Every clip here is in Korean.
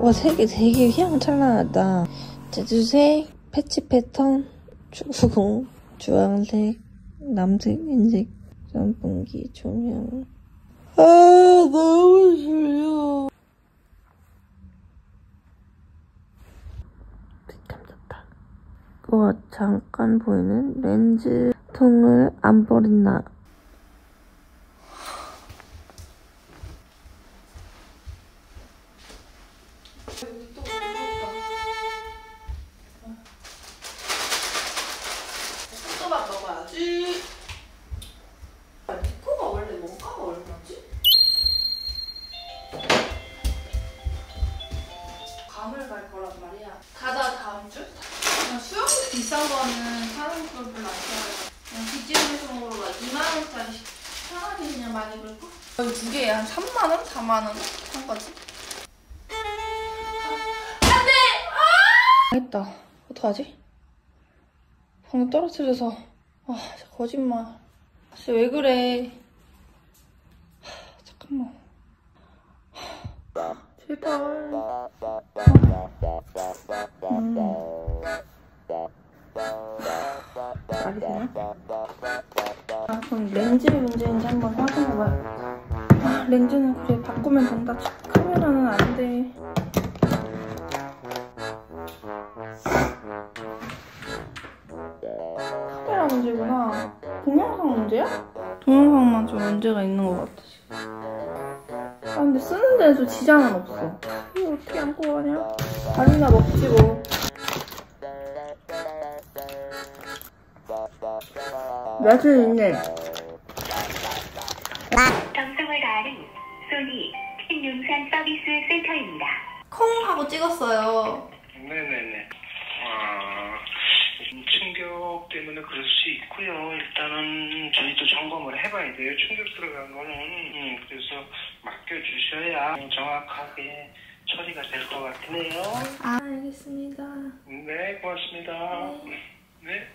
와, 색이 되게 휘황찬란하다. 제주색, 패치 패턴, 주공, 주황색, 남색, 흰색, 선풍기, 조명. 아, 너무 졸려. 잠 잤다. 그거 잠깐 보이는 렌즈 통을 안 버린다. 여기 또 무섭다. 볶음밥 먹어야지. 니코가 원래 원가가 얼마지? 감을 갈 거란 말이야. 가자 다음 주? 그냥 수영복 비싼 거는 사는 걸 별로 안 좋아해. 그냥 비즈니스용으로 막 2만원짜리 편하게 그냥 많이 입을까? 여기 두 개에 한 3만원? 4만원 한 거지? 안돼! 아! 했다. 어떡하지? 방금 떨어뜨려서. 아, 진짜 거짓말. 진짜 왜 그래? 잠깐만. 제발. 잘했네. 아, 그럼 렌즈 문제인지 한번 확인해봐요. 아, 렌즈는 그래 바꾸면 된다. 카메라는 안 돼. 카메라 문제구나. 동영상 문제야? 동영상만 좀 문제가 있는 것 같아 지금. 아, 근데 쓰는 데도 지장은 없어. 이거 어떻게 안고 가냐? 밥이나 먹지 뭐. 며칠 있네. 정성을 다하는 소니 신용산 서비스 센터입니다. 콩 하고 찍었어요. 네네네. 충격 때문에 그럴 수 있고요. 일단은 저희도 점검을 해봐야 돼요. 충격 들어간 거는 그래서 맡겨주셔야 정확하게 처리가 될 것 같으네요. 아, 알겠습니다. 네, 고맙습니다. 네.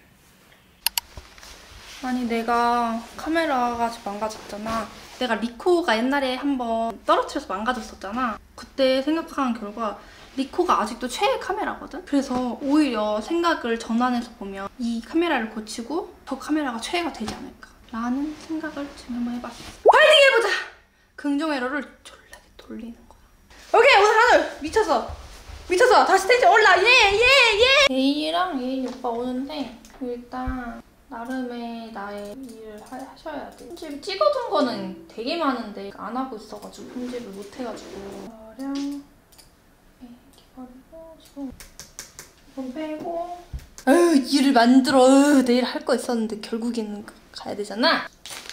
아니, 내가 카메라가 망가졌잖아. 내가 리코가 옛날에 한번 떨어뜨려서 망가졌었잖아. 그때 생각한 결과 리코가 아직도 최애 카메라거든? 그래서 오히려 생각을 전환해서 보면 이 카메라를 고치고 저 카메라가 최애가 되지 않을까 라는 생각을 지금 한번 해봤어. 파이팅 해보자! 긍정 에러를 졸라게 돌리는 거야. 오케이, 오늘 하늘! 미쳤어! 다시 텐션 올라! 예! 예인이랑 예인 오빠 오는데 일단 나름의 나의 일을 하셔야 돼. 편집 찍어둔 거는 되게 많은데 안 하고 있어가지고 편집을 못 해가지고. 촬영 이렇게 버리고 지금 이건 빼고. 일을 만들어. 내일 할 거 있었는데 결국에는 가야 되잖아.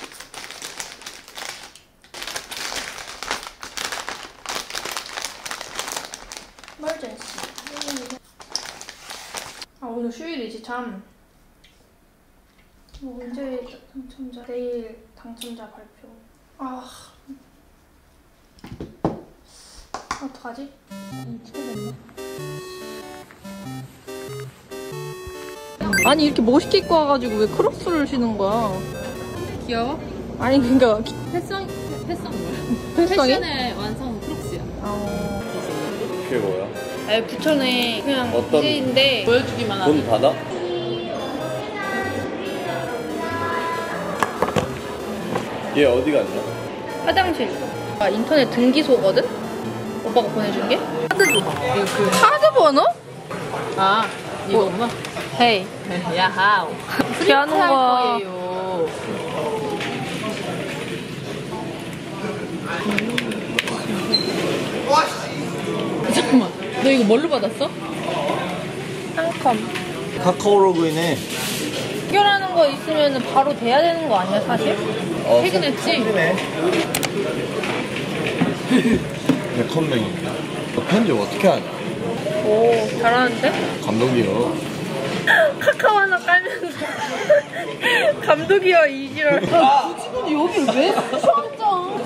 emergency. 아, 오늘 휴일이지 참. 언제 당첨자? 내일 당첨자 발표. 어떡하지? 아니, 이렇게 멋있게 입고 와가지고 왜 크록스를 신은 거야? 귀여워? 아니, 그니까 패션 뭐야? 패션이? 패션의 완성 크록스야. 그게 뭐야? 아니, 부천에 그냥 어떤 무제인데 보여주기만 돈 하는. 받아? 얘 어디 갔냐? 화장실. 인터넷 등기소거든? 오빠가 보내준 게? 카드 줘봐. 카드 번호? 아, 이거구나. 헤이. 야하우. 어떻게 하는 거야? 잠깐만. 너 이거 뭘로 받았어? 상컴. 카카오로그인해. 해결하는 거 있으면 바로 돼야 되는 거 아니야, 사실? 퇴근했지? 퇴근해. 네, 컴맹입니다. 너 편집 어떻게 하냐? 오, 잘하는데? 감독이요. 카카오 하나 깔면서 감독이야, 이지랄. 근데 여기 왜 앉아?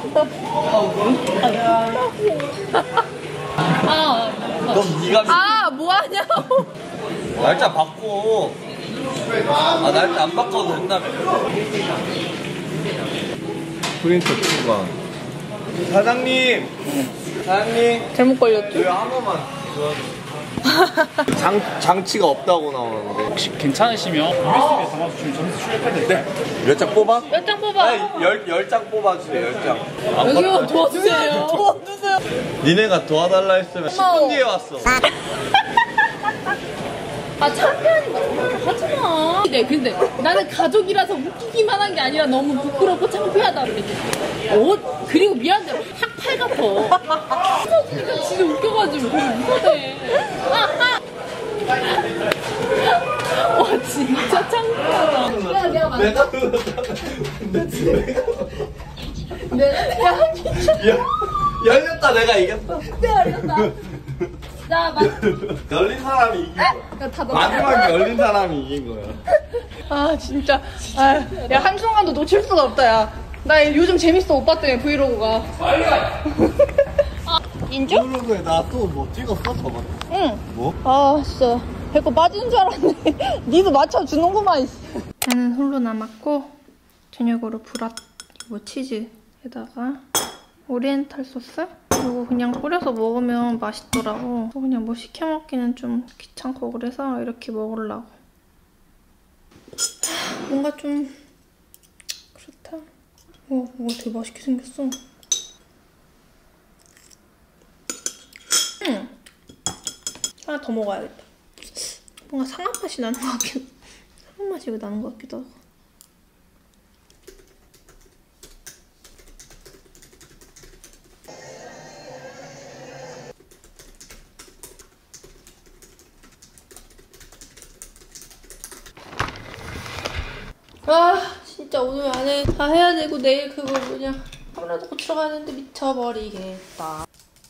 그럼 네가 뭐하냐고. 날짜 바꿔. 날짜 안 바꿔도 된다며. 프린터 추가. 사장님. 잘못 걸렸죠? 이거 한 번만 장치가 없다고 나오는데. 혹시 괜찮으시면 USB에 담아주시면 점수 출력해드릴게요. 네. 몇 장 뽑아? 몇 장 뽑아? 10장 뽑아주세요. 10장. 여기요, 도와주세요. 도와주세요. 니네가 도와달라 했으면 10분 뒤에 왔어. 아, 창피하니까 하지 마. 네, 근데 나는 가족이라서 웃기기만 한 게 아니라 너무 부끄럽고 창피하다 그랬지. 그리고 미안한데 학팔 같아. 웃어주니까 진짜 웃겨가지고 그걸 웃어대. 와, 진짜 창피하다. 내가 맞다. 열렸다. 내가 이겼다. 내가 이겼다. 나 열린 사람이 이긴 거야. 마지막에 열린 사람이 이긴 거야. 아 진짜 야 한순간도 놓칠 수가 없다 야. 나 요즘 재밌어 오빠 때문에 브이로그가. 인주? 브이로그에 나 또 뭐 찍었어 저번에? 응. 뭐? 아 진짜 배꼽 빠지는 줄 알았네. 니도 맞춰주는구만. 나는 홀로 남았고 저녁으로 브라 그리고 치즈에다가 오리엔탈 소스? 이거 그냥 뿌려서 먹으면 맛있더라고. 그냥 뭐 시켜 먹기는 좀 귀찮고 그래서 이렇게 먹으려고. 뭔가 좀 그렇다. 뭐가 되게 맛있게 생겼어. 하나 더 먹어야겠다. 뭔가 상한 맛이 나는 것 같기도. 상한 맛이 왜 나는 것 같기도 하고. 아 진짜 오늘 안에 다 해야 되고 내일 그거 뭐냐 카메라도 고치러 가야 되는데 미쳐버리겠다.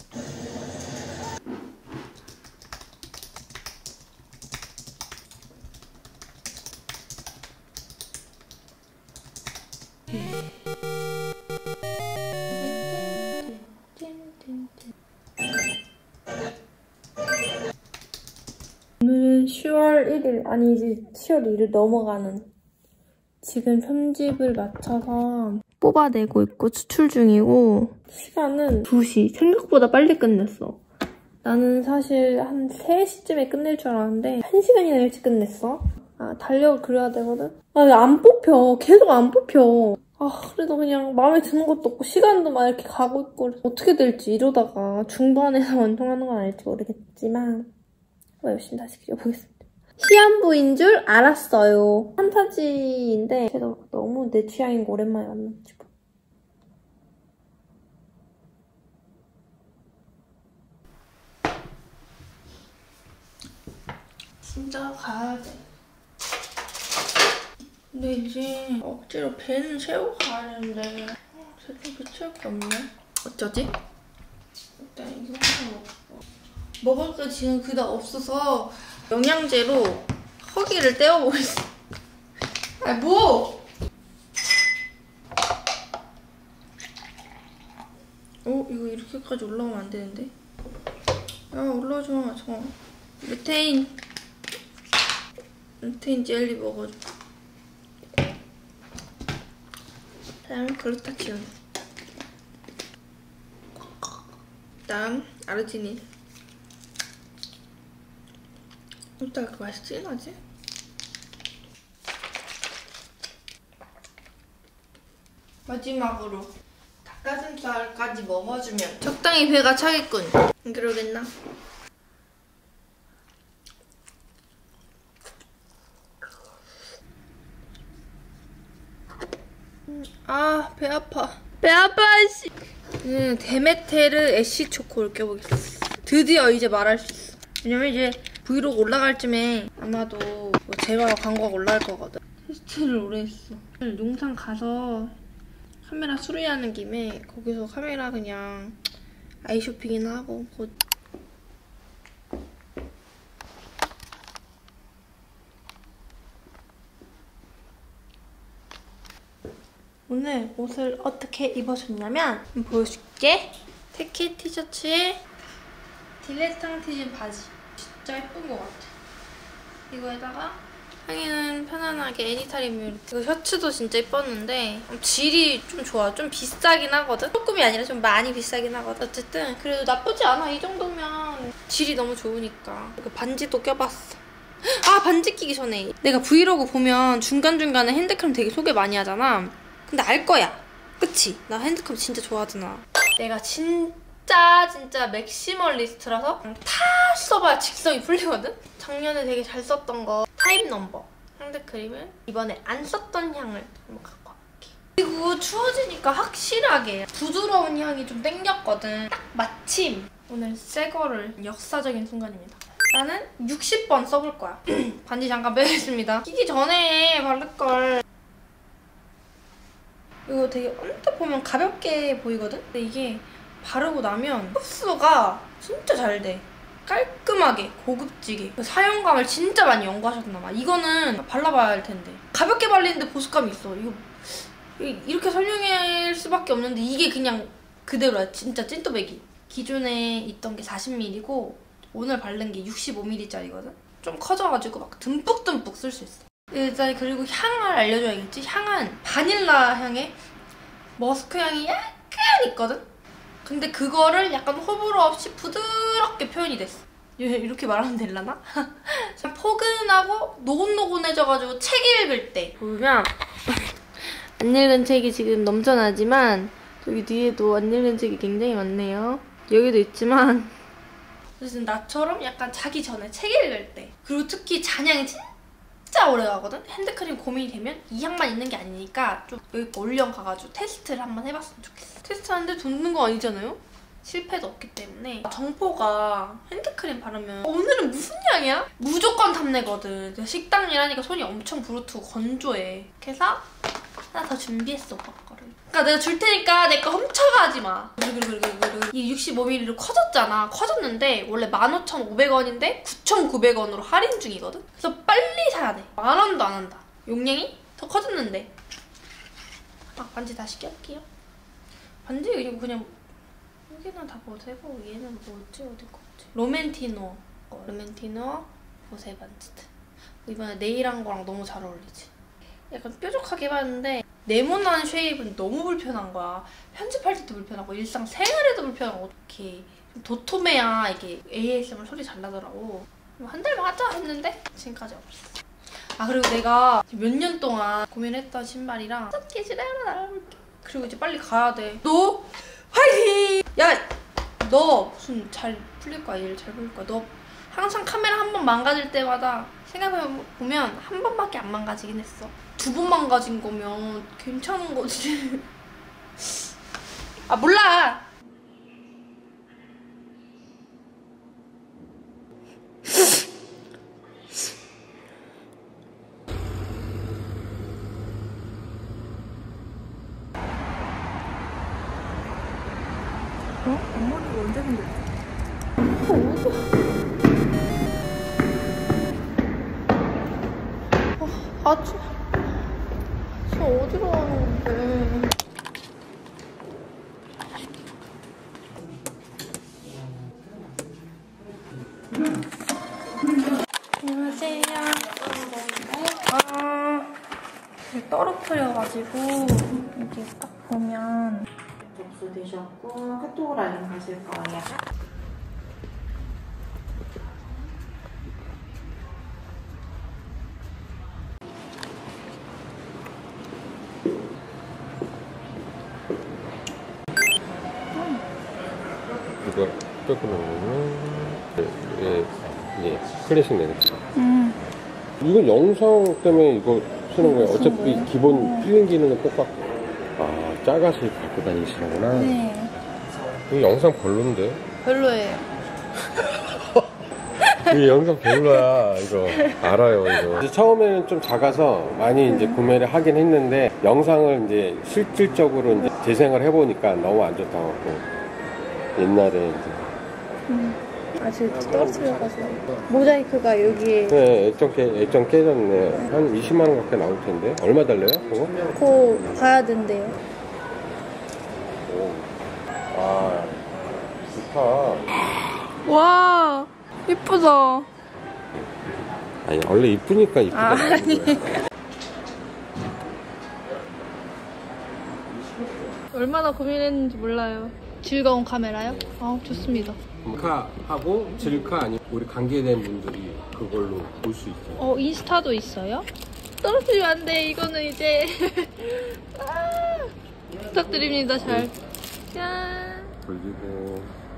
오늘은 10월 1일 아니지 10월 2일 넘어가는 지금 편집을 마쳐서 뽑아내고 있고 추출 중이고 시간은 2시. 생각보다 빨리 끝냈어. 나는 사실 한 3시쯤에 끝낼 줄 알았는데 1시간이나 일찍 끝냈어. 달력을 그려야 되거든? 안 뽑혀. 계속 안 뽑혀. 그래도 그냥 마음에 드는 것도 없고 시간도 막 이렇게 가고 있고 어떻게 될지 이러다가 중반에서 완성하는 건 아닐지 모르겠지만 열심히 다시 그려보겠습니다. 시한부인 줄 알았어요. 판타지인데 제가 너무 내 취향인 거 오랜만에 만나가지고. 진짜 가야 돼. 근데 이제 억지로 배는 채우고 가야 되는데 제대로 배 채울 게 없네. 어쩌지? 일단 이거 하나 먹고. 먹을 게 지금 그닥 없어서 영양제로 허기를 때워보고 있어. 뭐? 이거 이렇게까지 올라오면 안 되는데? 올라오지 마. 잠깐만. 루테인 젤리 먹어줘. 다음 글루타치온. 다음 아르지닌. 일단 그 맛있지 나지? 마지막으로 닭가슴살까지 먹어주면 적당히 배가 차겠군. 안 그러겠나? 배 아파. 배 아파 씨. 데메테르 애쉬 초코를 껴보겠어. 드디어 이제 말할 수 있어. 왜냐면 이제 브이로그 올라갈 쯤에 아마도 뭐 제발 광고가 올라갈 거거든. 테스트를 오래 했어. 용산 가서 카메라 수리하는 김에 거기서 카메라 그냥 아이 쇼핑이나 하고 곧. 오늘 옷을 어떻게 입어줬냐면 보여줄게. 테케 티셔츠에 딜레탕티즘 바지. 진짜 예쁜 것 같아. 이거에다가 상의는 편안하게 애니타임 이거 셔츠도 진짜 예뻤는데 질이 좀 좋아. 좀 비싸긴 하거든? 조금이 아니라 좀 많이 비싸긴 하거든. 어쨌든 그래도 나쁘지 않아. 이 정도면 질이 너무 좋으니까. 이거 반지도 껴봤어. 아, 반지 끼기 전에 내가 브이로그 보면 중간중간에 핸드크림 되게 소개 많이 하잖아. 근데 알 거야. 그치? 나 핸드크림 진짜 좋아하잖아. 내가 진짜 맥시멀리스트라서 다 써봐야 직성이 풀리거든? 작년에 되게 잘 썼던 거 타입 넘버 핸드크림을 이번에 안 썼던 향을 한번 갖고 와볼게. 그리고 추워지니까 확실하게 부드러운 향이 좀 땡겼거든. 딱 마침 오늘 새 거를 역사적인 순간입니다. 나는 60번 써볼 거야. 반지 잠깐 빼겠습니다. 끼기 전에 바를걸. 이거 되게 언뜻 보면 가볍게 보이거든? 근데 이게 바르고 나면 흡수가 진짜 잘 돼. 깔끔하게, 고급지게. 사용감을 진짜 많이 연구하셨나 봐. 이거는 발라봐야 할 텐데. 가볍게 발리는데 보습감이 있어. 이거 이렇게 설명할 수밖에 없는데 이게 그냥 그대로야. 진짜 찐또배기. 기존에 있던 게 40ml고 오늘 바른 게 65ml짜리거든? 좀 커져가지고 막 듬뿍듬뿍 쓸 수 있어. 일단 그리고 향을 알려줘야겠지? 향은 바닐라 향에 머스크 향이 약간 있거든? 근데 그거를 약간 호불호 없이 부드럽게 표현이 됐어. 이렇게 말하면 되려나? 포근하고 노곤노곤해져가지고 책 읽을 때 보면 안 읽은 책이 지금 넘쳐나지만 저기 뒤에도 안 읽은 책이 굉장히 많네요. 여기도 있지만 그래서 나처럼 약간 자기 전에 책 읽을 때 그리고 특히 잔향이 진짜 오래 가거든? 핸드크림 고민이 되면 이 향만 있는 게 아니니까 좀 여기 올영 가가지고 테스트를 한번 해봤으면 좋겠어. 테스트하는데 듣는 거 아니잖아요? 실패도 없기 때문에 정포가 핸드크림 바르면 오늘은 무슨 향이야? 무조건 탐내거든. 식당이라니까 손이 엄청 부르트고 건조해. 그래서 하나 더 준비했어, 오빠 거를. 그러니까 내가 줄 테니까 내 거 훔쳐가지 마. 이 65ml로 커졌잖아. 커졌는데 원래 15,500원인데 9,900원으로 할인 중이거든? 그래서 빨리 사야 돼. 10,000원도 안 한다. 용량이 더 커졌는데. 아, 반지 다시 껴볼게요. 반지 그냥 여기는 다 보세고 얘는 뭐였지? 어디 거지? 로멘티노. 로멘티노 보세 반지들. 이번에 네일한 거랑 너무 잘 어울리지? 약간 뾰족하게 해봤는데 네모난 쉐입은 너무 불편한 거야. 편집할 때도 불편하고 일상생활에도 불편하고 이렇게 좀 도톰해야 이게 ASMR 소리 잘 나더라고. 한 달만 하자 했는데 지금까지 없어. 아, 그리고 내가 몇 년 동안 고민했던 신발이랑 스케줄에 하나 날아볼게. 그리고 이제 빨리 가야 돼. 너 화이팅! 야! 너 무슨 잘 풀릴 거야. 일 잘 풀릴 거야. 너 항상 카메라 한 번 망가질 때마다 생각해보면 한 번밖에 안 망가지긴 했어. 2번 망가진 거면 괜찮은 거지. 아, 몰라! 앞머리가 언제 생겼지? 저 어디로 가는 건데? 안녕하세요. 떨어뜨려가지고 이게 딱 보면 접수되셨고 카톡으로 알림 가실 거예요. 이거 뜯고 나면 예, 클래식 내겠다. 이건 영상 때문에 이거 쓰는 거예요. 어차피 기본 필링 기능은 똑같고. 아, 작아서 갖고 다니시는구나. 네. 이거 영상 별론데? 별로예요. 이 영상 별로야. 이거 알아요. 이거 이제 처음에는 좀 작아서 많이 이제 구매를 하긴 했는데 영상을 이제 실질적으로 이제 재생을 해보니까 너무 안 좋다고. 옛날에 이제 아, 지금 떨어뜨려가지고 모자이크가 여기에. 네, 액정 깨졌네. 한 20만 원 가까이 나올 텐데. 얼마 달래요? 그거? 그거 봐야 된대요. 오. 아, 좋다. 와, 예쁘다. 아니 원래 이쁘니까 이쁘다. 얼마나 고민했는지 몰라요. 즐거운 카메라요? 좋습니다. 질카하고 질카 아니면 우리 관계된 분들이 그걸로 볼 수 있어요. 인스타도 있어요? 떨어뜨리면 안 돼. 이거는 이제 부탁드립니다. 잘. 짠. 돌리고.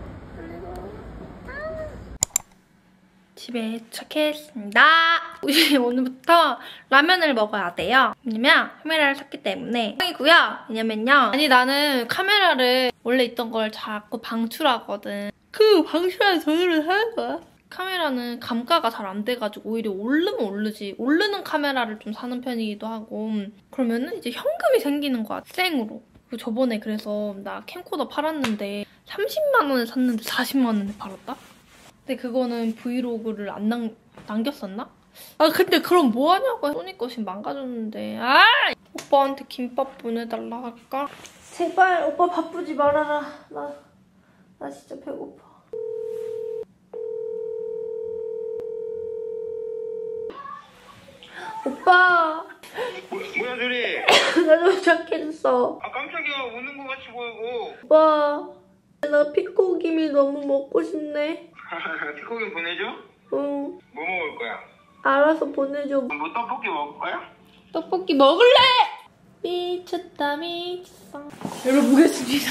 집에 도착했습니다. 우리 오늘부터 라면을 먹어야 돼요. 왜냐면 카메라를 샀기 때문에. 이고요. 왜냐면요. 아니 나는 카메라를 원래 있던 걸 자꾸 방출하거든. 그 방출한 돈으로 사는 거야. 카메라는 감가가 잘 안 돼가지고 오히려 오르면 오르지. 오르는 카메라를 좀 사는 편이기도 하고 그러면은 이제 현금이 생기는 거야. 생으로. 저번에 그래서 나 캠코더 팔았는데 30만 원에 샀는데 40만 원에 팔았다? 근데 그거는 브이로그를 안 남겼었나? 근데 그럼 뭐하냐고. 소니 것이 망가졌는데. 오빠한테 김밥 보내달라 할까? 제발 오빠 바쁘지 말아라. 나 진짜 배고파. 오빠. 뭐야 둘이? 나 좀 착했어. 깜짝이야. 우는 거 같이 보이고. 오빠. 나 피코김이 너무 먹고 싶네. 피코김 보내줘? 응. 뭐 먹을 거야? 알아서 보내줘. 뭐 떡볶이 먹을 거야? 떡볶이 먹을래! 미쳤다 미쳤어. 열어보겠습니다.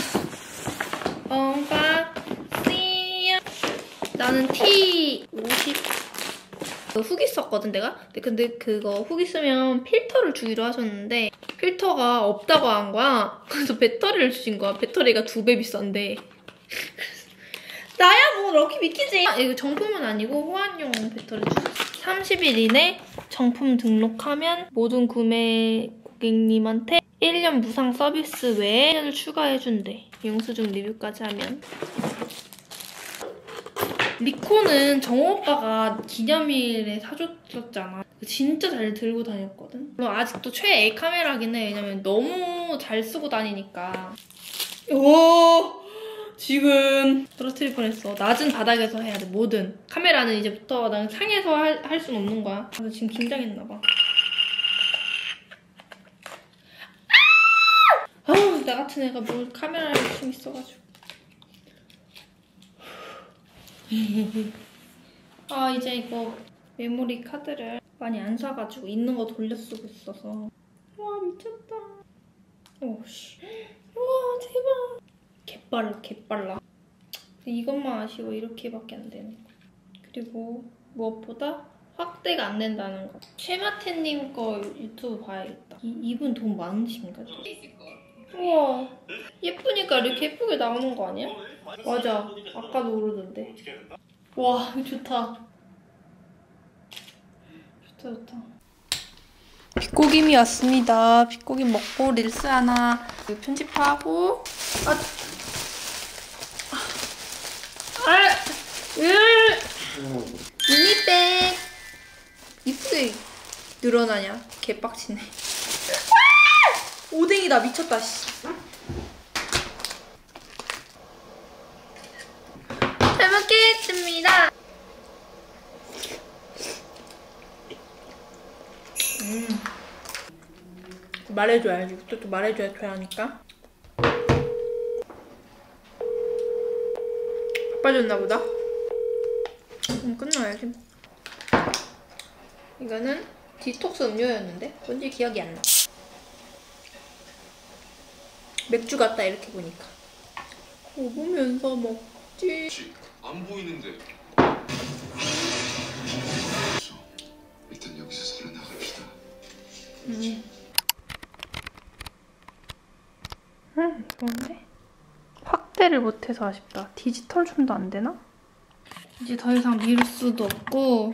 언박싱. 나는 T50 후기 썼거든 내가? 근데 그거 후기 쓰면 필터를 주기로 하셨는데 필터가 없다고 한 거야. 그래서 배터리를 주신 거야. 배터리가 2배 비싼데. 나야 뭐 럭키 믿기지. 이거 정품은 아니고 호환용 배터리 주셨어. 30일 이내 정품 등록하면 모든 구매 고객님한테 1년 무상 서비스 외에 1년을 추가해준대. 영수증 리뷰까지 하면. 리코는 정호 오빠가 기념일에 사줬었잖아. 진짜 잘 들고 다녔거든. 물론 아직도 최애 카메라긴 해. 왜냐면 너무 잘 쓰고 다니니까. 오! 지금 떨어뜨릴 뻔했어. 낮은 바닥에서 해야 돼. 뭐든. 카메라는 이제부터 난 상에서 할 순 없는 거야. 그래서 지금 긴장했나 봐. 나 같은 애가 뭘 카메라에 욕심 있어가지고. 이제 이거 메모리 카드를 많이 안 사가지고 있는 거 돌려 쓰고 있어서. 와 미쳤다. 오씨. 와 대박. 개빨라. 이것만 아쉬워. 이렇게밖에 안 되네. 그리고 무엇보다 확대가 안 된다는 거. 쉐마테님 거 유튜브 봐야겠다. 이분 돈 많으신가? 우와. 예쁘니까 이렇게 예쁘게 나오는 거 아니야? 맞아. 아까도 오르던데. 와 이거 좋다. 좋다. 빗고김이 왔습니다. 빗고김 먹고 릴스 하나 편집하고. 미니백 이쁘게 늘어나냐? 개빡치네. 오뎅이다. 미쳤다 씨. 잘 먹겠습니다. 말해줘야지. 또 말해줘야 하니까. 바빠졌나 보다. 끝나야지. 이거는 디톡스 음료였는데 뭔지 기억이 안 나. 맥주 같다 이렇게 보니까. 먹으면서 먹지. 안 보이는데. 일단 여기서 살아나갑시다. 좋은데? 확대를 못해서 아쉽다. 디지털 줌도 안 되나? 이제 더 이상 미룰 수도 없고.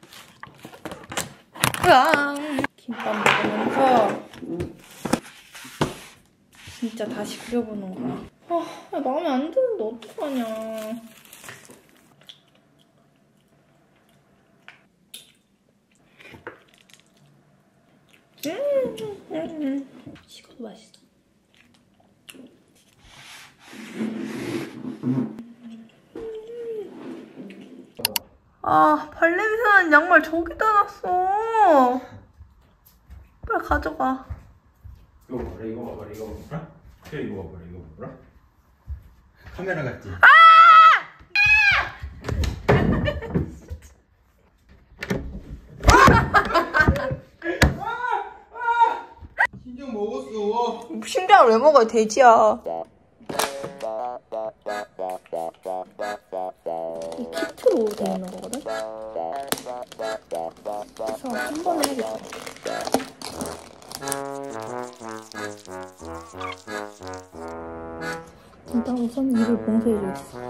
으앙! 김밥 먹으면서 진짜 다시 그려보는 거야. 마음에 안 드는데 어떡하냐. 식어도 맛있어. 아, 발냄새 나는 양말 저기다 놨어. 빨리 가져가. 이거 봐라, 이거 봐라, 이거 봐라. 그래, 이거 봐라, 이거 봐라. 카메라 같지? 신경 먹었어. 신경을 왜 먹어요, 돼지야. 이 키트로 돼 있는 거거든? 그래서 한 번에 해야겠다. 일단 우선 이를 봉쇄해주겠어.